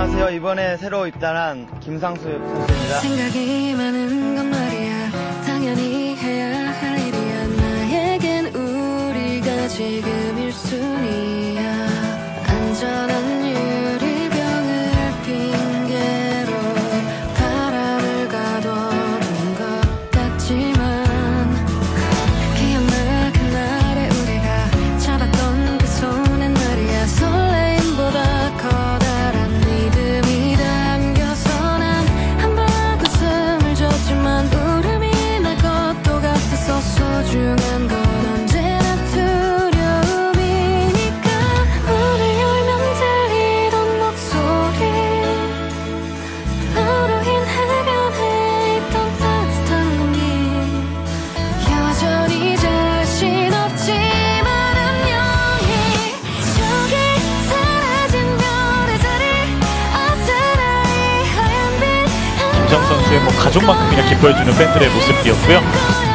안녕하세요. 이번에 새로 입단한 김상수 선수입니다. 생각이 많은 건 말이야. 당연히 해야 할 일이야. 나에겐 우리가 지금 1순위야. 안전한 유리병을 핑계로 바람을 가둬둔 것 같지만 기억나 그날에 우리가 잡았던 그 손엔 말이야. 설레임보다 커다란 믿음이 담겨서 난 한 번 웃음을 줬지만 울음이 날 것도 같아서 소중한 건 언제나 두려움이니까. 문을 열면 들리던 목소리, 너로 인해 변해 있던 따뜻한 공기, 여전히 자신 없지만 안녕히 저기 사라진 별의 자리 어쩌나 이 하얀 빛. 김상 선수의 가족만큼이나 기뻐해주는 팬들의 모습이었고요.